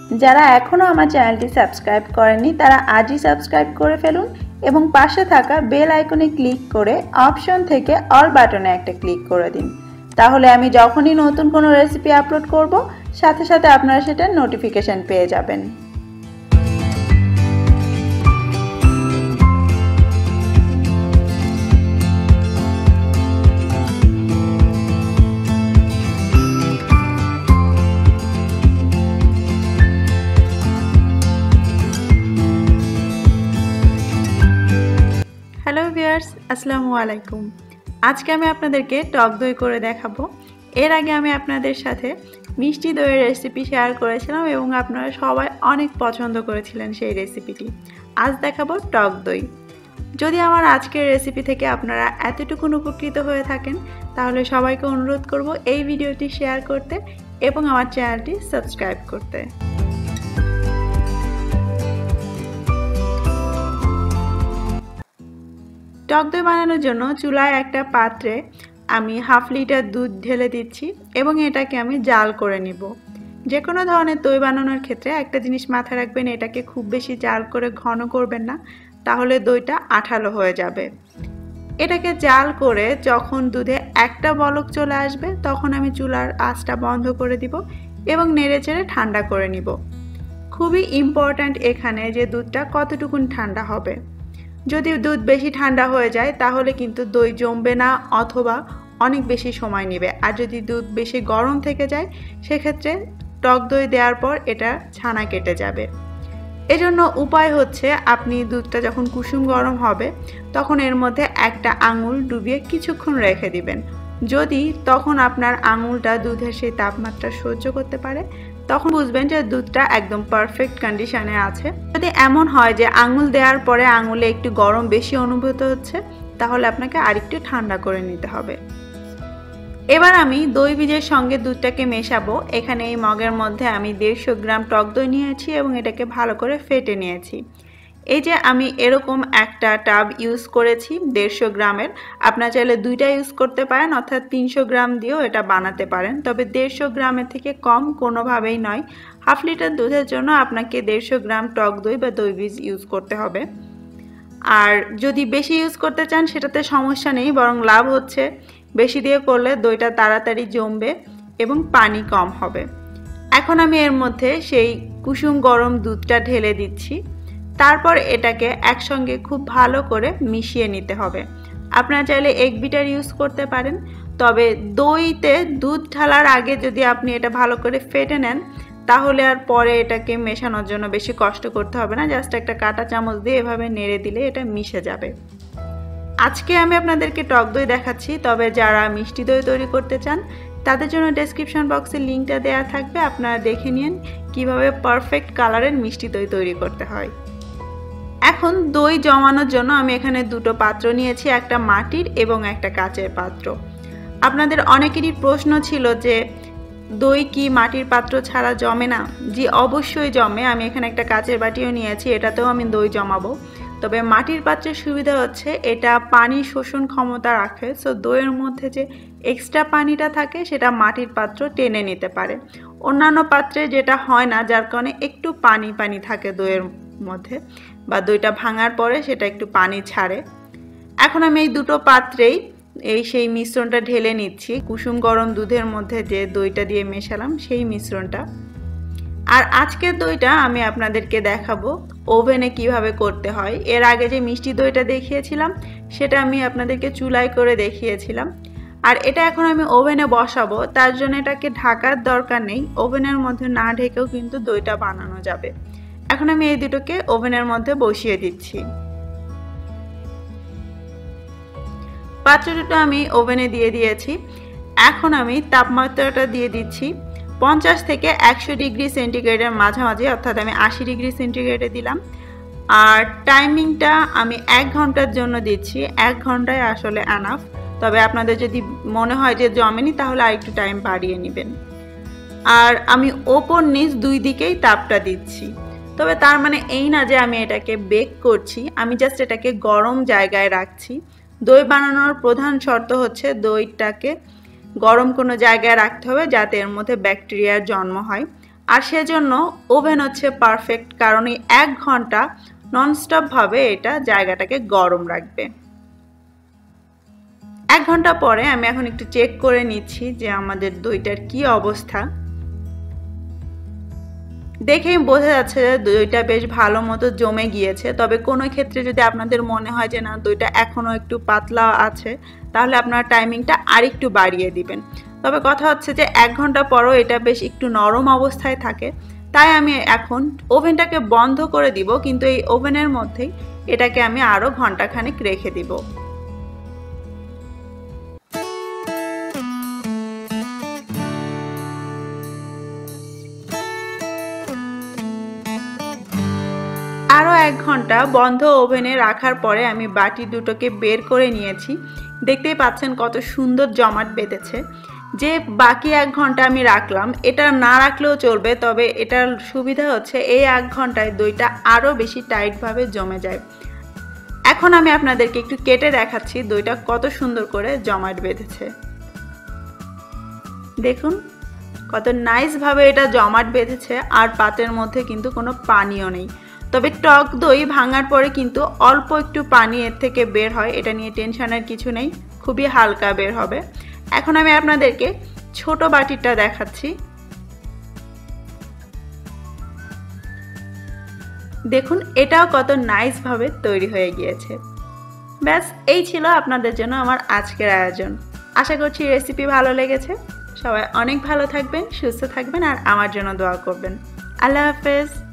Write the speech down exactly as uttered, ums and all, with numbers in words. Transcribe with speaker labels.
Speaker 1: যারা এখনও আমার চ্যানেলটি সাবস্ক্রাইব করেননি তারা আজই সাবস্ক্রাইব করে ফেলুন এবং পাশে থাকা বেল আইকনে ক্লিক করে অপশন থেকে অল বাটনে একটা ক্লিক করে দিন। তাহলে আমি যখনই নতুন কোনো রেসিপি আপলোড করব সাথে সাথে আপনারা সেটার নোটিফিকেশন পেয়ে যাবেন। হ্যালো ভিউয়ার্স, আসসালামু আলাইকুম। আজকে আমি আপনাদেরকে টক দই করে দেখাবো। এর আগে আমি আপনাদের সাথে মিষ্টি দইয়ের রেসিপি শেয়ার করেছিলাম এবং আপনারা সবাই অনেক পছন্দ করেছিলেন সেই রেসিপিটি। আজ দেখাবো টক দই। যদি আমার আজকের রেসিপি থেকে আপনারা এতটুকু উপকৃত হয়ে থাকেন তাহলে সবাইকে অনুরোধ করব এই ভিডিওটি শেয়ার করতে এবং আমার চ্যানেলটি সাবস্ক্রাইব করতে। টক দই বানানোর জন্য চুলায় একটা পাত্রে আমি হাফ লিটার দুধ ঢেলে দিচ্ছি এবং এটাকে আমি জাল করে নিব। যে কোনো ধরনের দই বানানোর ক্ষেত্রে একটা জিনিস মাথায় রাখবেন, এটাকে খুব বেশি জাল করে ঘন করবেন না, তাহলে দইটা আঠালো হয়ে যাবে। এটাকে জাল করে যখন দুধে একটা বলক চলে আসবে তখন আমি চুলার আঁচটা বন্ধ করে দিব এবং নেড়ে চেড়ে ঠান্ডা করে নিব। খুবই ইম্পর্ট্যান্ট এখানে যে দুধটা কতটুকুন ঠান্ডা হবে। যদি দুধ বেশি ঠান্ডা হয়ে যায় তাহলে কিন্তু দই জমবে না অথবা অনেক বেশি সময় নেবে। আর যদি দুধ বেশি গরম থেকে যায় সেক্ষেত্রে টক দই দেওয়ার পর এটা ছানা কেটে যাবে। এজন্য উপায় হচ্ছে আপনি দুধটা যখন কুসুম গরম হবে তখন এর মধ্যে একটা আঙুল ডুবিয়ে কিছুক্ষণ রেখে দিবেন। যদি তখন আপনার আঙুলটা দুধের সেই তাপমাত্রা সহ্য করতে পারে তখন বুঝবেন যে দুধটা একদম পারফেক্ট কন্ডিশনে আছে। যদি এমন হয় যে আঙুল দেওয়ার পরে আঙুলে একটু গরম বেশি অনুভূত হচ্ছে তাহলে আপনাকে আরেকটু ঠান্ডা করে নিতে হবে। এবার আমি দই বীজের সঙ্গে দুধটাকে মেশাবো। এখানে এই মগের মধ্যে আমি দেড়শো গ্রাম টক দই নিয়েছি এবং এটাকে ভালো করে ফেটে নিয়েছি। এই যে আমি এরকম একটা টাব ইউজ করেছি দেড়শো গ্রামের, আপনারা চাইলে দুইটা ইউজ করতে পারেন অর্থাৎ তিনশো গ্রাম দিয়েও এটা বানাতে পারেন, তবে দেড়শো গ্রামের থেকে কম কোনোভাবেই নয়। হাফ লিটার দুধের জন্য আপনাকে দেড়শো গ্রাম টক দই বা দই বীজ ইউজ করতে হবে। আর যদি বেশি ইউজ করতে চান সেটাতে সমস্যা নেই, বরং লাভ হচ্ছে বেশি দিয়ে করলে দইটা তাড়াতাড়ি জমবে এবং পানি কম হবে। এখন আমি এর মধ্যে সেই কুসুম গরম দুধটা ঢেলে দিচ্ছি। তারপর এটাকে একসঙ্গে খুব ভালো করে মিশিয়ে নিতে হবে। আপনারা চাইলে এগ বিটার ইউজ করতে পারেন, তবে দইতে দুধ ঢালার আগে যদি আপনি এটা ভালো করে ফেটে নেন তাহলে আর পরে এটাকে মেশানোর জন্য বেশি কষ্ট করতে হবে না। জাস্ট একটা কাঁটা চামচ দিয়ে এভাবে নেড়ে দিলে এটা মিশে যাবে। আজকে আমি আপনাদেরকে টক দই দেখাচ্ছি, তবে যারা মিষ্টি দই তৈরি করতে চান তাদের জন্য ডেসক্রিপশন বক্সে লিঙ্কটা দেওয়া থাকবে, আপনারা দেখে নিন কিভাবে পারফেক্ট কালারের মিষ্টি দই তৈরি করতে হয়। এখন দই জমানোর জন্য আমি এখানে দুটো পাত্র নিয়েছি, একটা মাটির এবং একটা কাচের পাত্র। আপনাদের অনেকেরই প্রশ্ন ছিল যে দই কি মাটির পাত্র ছাড়া জমে না? জি অবশ্যই জমে। আমি এখানে একটা কাচের বাটিও নিয়েছি, এটাতেও আমি দই জমাবো। তবে মাটির পাত্রের সুবিধা হচ্ছে এটা পানি শোষণ ক্ষমতা রাখে, সো দইয়ের মধ্যে যে এক্সট্রা পানিটা থাকে সেটা মাটির পাত্র টেনে নিতে পারে। অন্যান্য পাত্রে যেটা হয় না, যার কারণে একটু পানি পানি থাকে দইয়ের মধ্যে, বা দইটা ভাঙার পরে সেটা একটু পানি ছাড়ে। এখন আমি এই দুটো পাত্রেই এই সেই মিশ্রণটা ঢেলে নিচ্ছি, কুসুম গরম দুধের মধ্যে যে দইটা দিয়ে মেশালাম সেই মিশ্রণটা। আর আজকের দইটা আমি আপনাদেরকে দেখাবো ওভেনে কিভাবে করতে হয়। এর আগে যে মিষ্টি দইটা দেখিয়েছিলাম সেটা আমি আপনাদেরকে চুলায় করে দেখিয়েছিলাম, আর এটা এখন আমি ওভেনে বসাবো। তার জন্য এটাকে ঢাকার দরকার নেই, ওভেনের মধ্যে না ঢেকেও কিন্তু দইটা বানানো যাবে। এখন আমি এই দুটোকে ওভেনের মধ্যে বসিয়ে দিচ্ছি। পাত্র দুটো আমি ওভেনে দিয়ে দিয়েছি। এখন আমি তাপমাত্রাটা দিয়ে দিচ্ছি পঞ্চাশ থেকে একশো ডিগ্রি সেন্টিগ্রেডের মাঝামাঝি, অর্থাৎ আমি আশি ডিগ্রি সেন্টিগ্রেডে দিলাম। আর টাইমিংটা আমি এক ঘন্টার জন্য দিচ্ছি, এক ঘন্টায় আসলে এনাফ। তবে আপনাদের যদি মনে হয় যে জমেনি তাহলে আরেকটু টাইম বাড়িয়ে নেবেন। আর আমি ওপর নিচ দুই দিকেই তাপটা দিচ্ছি। তবে তার মানে এই না যে আমি এটাকে বেক করছি, আমি জাস্ট এটাকে গরম জায়গায় রাখছি। দই বানানোর প্রধান শর্ত হচ্ছে দইটাকে গরম কোনো জায়গায় রাখতে হবে যাতে এর মধ্যে ব্যাকটেরিয়ার জন্ম হয়। আর সেজন্য ওভেন হচ্ছে পারফেক্ট, কারণ এই এক ঘন্টা ননস্টপভাবে এটা জায়গাটাকে গরম রাখবে। এক ঘন্টা পরে আমি এখন একটু চেক করে নিচ্ছি যে আমাদের দইটার কি অবস্থা। দেখেই বোঝা যাচ্ছে যে দইটা বেশ ভালো মতো জমে গিয়েছে। তবে কোনো ক্ষেত্রে যদি আপনাদের মনে হয় যে না দইটা এখনও একটু পাতলা আছে, তাহলে আপনার টাইমিংটা আরেকটু বাড়িয়ে দিবেন। তবে কথা হচ্ছে যে এক ঘন্টা পরও এটা বেশ একটু নরম অবস্থায় থাকে, তাই আমি এখন ওভেনটাকে বন্ধ করে দিব, কিন্তু এই ওভেনের মধ্যেই এটাকে আমি আরও ঘন্টাখানেক রেখে দিব। আরও এক ঘন্টা বন্ধ ওভেনে রাখার পরে আমি বাটি দুটোকে বের করে নিয়েছি। দেখতেই পাচ্ছেন কত সুন্দর জমাট বেঁধেছে। যে বাকি এক ঘন্টা আমি রাখলাম, এটা না রাখলেও চলবে, তবে এটার সুবিধা হচ্ছে এই এক ঘন্টায় দইটা আরও বেশি টাইটভাবে জমে যায়। এখন আমি আপনাদেরকে একটু কেটে দেখাচ্ছি দইটা কত সুন্দর করে জমাট বেঁধেছে। দেখুন কত নাইসভাবে এটা জমাট বেঁধেছে, আর পাতের মধ্যে কিন্তু কোনো পানিও নেই। তবে টক দই ভাঙার পরে কিন্তু অল্প একটু পানি এর থেকে বের হয়, এটা নিয়ে টেনশনের কিছু নেই, খুবই হালকা বের হবে। এখন আমি আপনাদেরকে ছোট বাটিটা দেখাচ্ছি। দেখুন এটাও কত নাইসভাবে তৈরি হয়ে গিয়েছে। ব্যাস এই ছিল আপনাদের জন্য আমার আজকের আয়োজন। আশা করছি রেসিপি ভালো লেগেছে। সবাই অনেক ভালো থাকবেন, সুস্থ থাকবেন, আর আমার জন্য দোয়া করবেন। আল্লাহ হাফেজ।